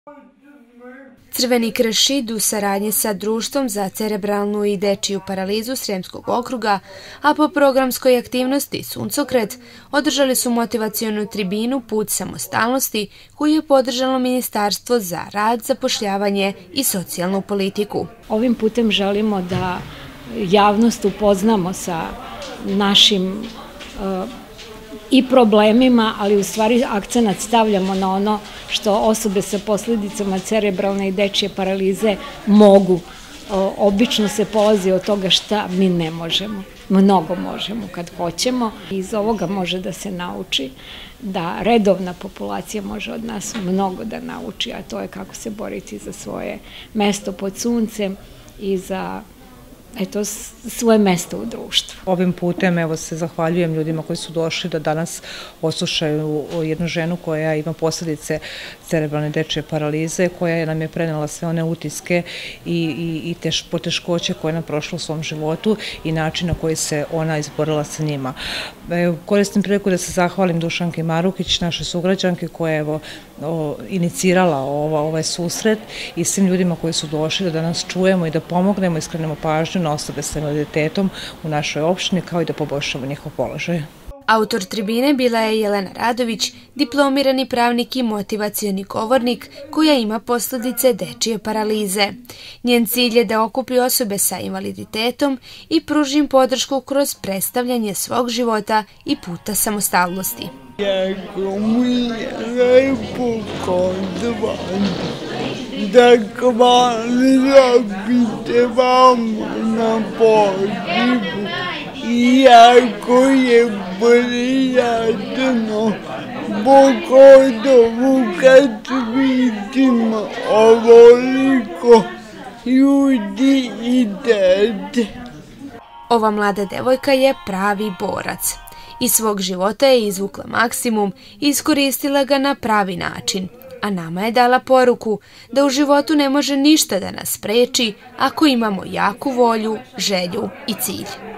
Crveni krst Šid u saradnji sa Društvom za cerebralnu i dečiju paralizu Sremskog okruga, a po programskoj aktivnosti Suncokret, održali su motivacionu tribinu Put samostalnosti koju je podržalo Ministarstvo za rad, zapošljavanje i socijalnu politiku. Ovim putem želimo da javnost upoznamo sa našim i problemima, ali u stvari akcenat stavljamo na ono što osobe sa posljedicama cerebralne i dečije paralize mogu. Obično se polazi od toga šta mi ne možemo. Mnogo možemo kad hoćemo. Iz ovoga može da se nauči da redovna populacija može od nas mnogo da nauči, a to je kako se boriti za svoje mesto pod suncem i za svoje mesto u društvu. Ovim putem se zahvaljujem ljudima koji su došli da danas oslušaju jednu ženu koja ima posljedice cerebralne dečije paralize, koja nam je prenela sve one utiske i poteškoće koje je nam prošla u svom životu i način na koji se ona izborila sa njima. Koristim priliku da se zahvalim Dušanki Marukić, našoj sugrađanki, koja je inicirala ovaj susret, i svim ljudima koji su došli da danas čujemo i da pomognemo i skrenemo pažnju na osobe sa invaliditetom u našoj opštini, kao i da poboljšamo njihov položaj. Autor tribine bila je Jelena Radović, diplomirani pravnik i motivacioni govornik koja ima posljedice dečije paralize. Njen cilj je da okupi osobe sa invaliditetom i pruži im podršku kroz predstavljanje svog života i puta samostalnosti. Jako mi je lepo kod vas, zahvalila biste vam na pozivu, iako je prijatno, pogotovo kad vidim ovoliko ljudi i dece. Ova mlada devojka je pravi borac. Iz svog života je izvukla maksimum i iskoristila ga na pravi način, a nama je dala poruku da u životu ne može ništa da nas spreči ako imamo jaku volju, želju i cilj.